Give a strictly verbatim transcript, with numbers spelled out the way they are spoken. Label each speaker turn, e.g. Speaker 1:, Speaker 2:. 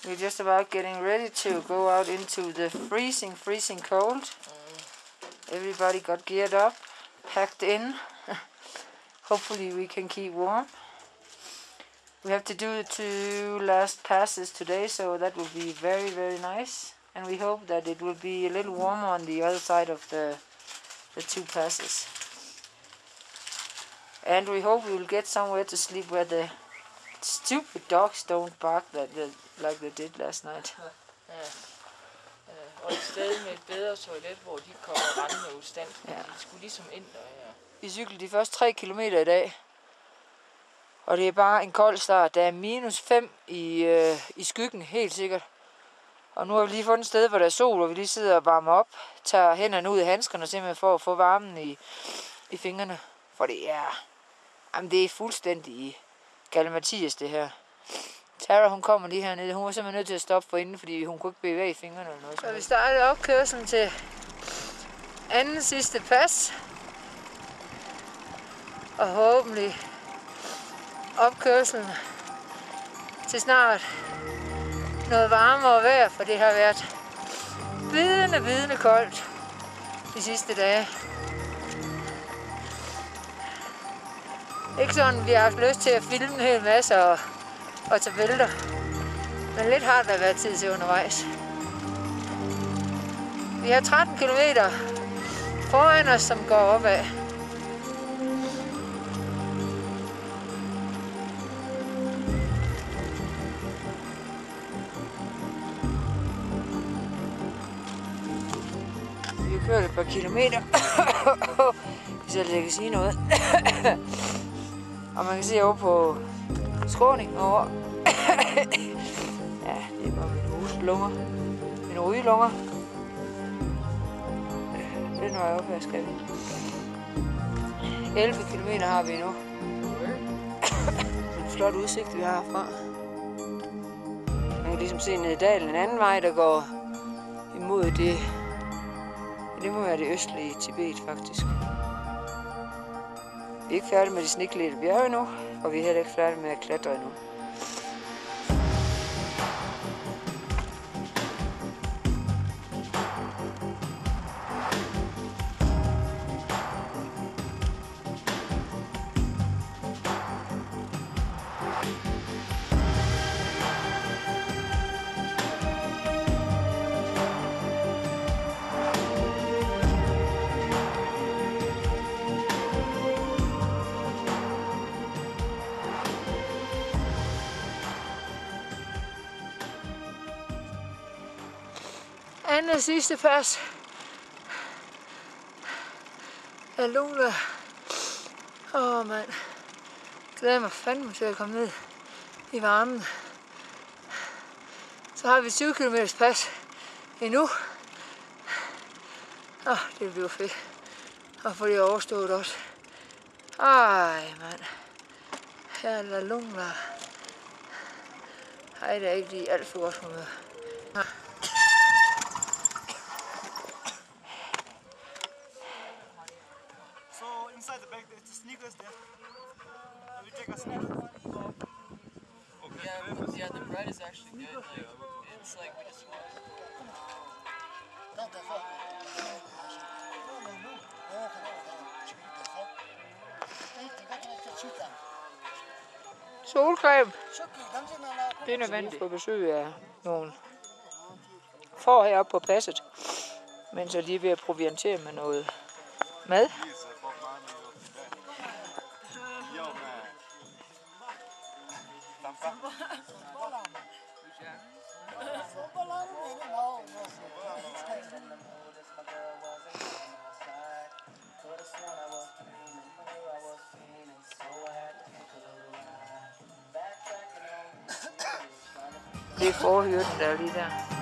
Speaker 1: We're just about getting ready to go out into the freezing, freezing cold. Mm. Everybody got geared up, packed in. Hopefully we can keep warm. We have to do the two last passes today, so that will be very, very nice. And we hope that it will be a little warmer on the other side of the, the two passes. And we hope we will get somewhere to sleep where the stupid dogs don't bark that the, like they did last night.
Speaker 2: Ja. Ja. Og et sted med et bedre toilet, hvor de kommer rendende ustand. Ja. De skulle ligesom ind der, ja.
Speaker 1: Vi cyklede de første tre kilometer i dag. Og det er bare en kold start. Der er minus fem i, øh, i skyggen, helt sikkert. Og nu har vi lige fundet et sted, hvor der er sol, hvor vi lige sidder og varmer op. Tager hænderne ud af handskerne simpelthen for at få varmen i, i fingrene. For det er, jamen det er fuldstændig galimatias det her. Tara, hun kommer lige hernede. Hun var simpelthen nødt til at stoppe for inden, fordi hun kunne ikke bevæge fingrene eller noget. Så vi startede opkørslen til anden sidste pas. Og forhåbentlig opkørslen til snart noget varmere vejr, for det har været bidende, bidende koldt de sidste dage. Ikke sådan, vi har haft lyst til at filme en hel masse og, og tage billeder, men lidt har der været tid til undervejs. Vi har tretten kilometer foran os, som går opad. Vi har kørt et par kilometer, hvis jeg kan sige noget. Og man kan se over på skråningen over. Ja, det er bare mine huslunger. Mine rygelunger. Den var jeg oppe her, skal vi. elleve kilometer har vi nu. En flot udsigt, vi har herfra. Man kan ligesom se ned i dalen en anden vej, der går imod det. Det må være det østlige Tibet, faktisk. Vi er ikke færdige med de sneklædte bjerge endnu, og vi er heller ikke færdige med at klatre endnu. Anden sidste pas. Jeg lunger. Åh oh, mand. Glæder mig fandme til at komme ned i varmen. Så har vi tyve kilometer pas endnu. Åh, oh, det bliver fedt. Og få det overstået også. Ej mand. Her er der lunger. Ej, det er ikke lige alt for godt humør.
Speaker 3: Inside the bag, the sneakers there. We take a sneaker.
Speaker 2: Okay. Yeah, yeah, the bread is actually good. Like, it's like we just want.
Speaker 1: Solcreme. Det er nødvendigt på besøg af nogle får heroppe på passet, mens jeg lige er ved at proviantere med noget mad. Det er forhyrten, der er lige der.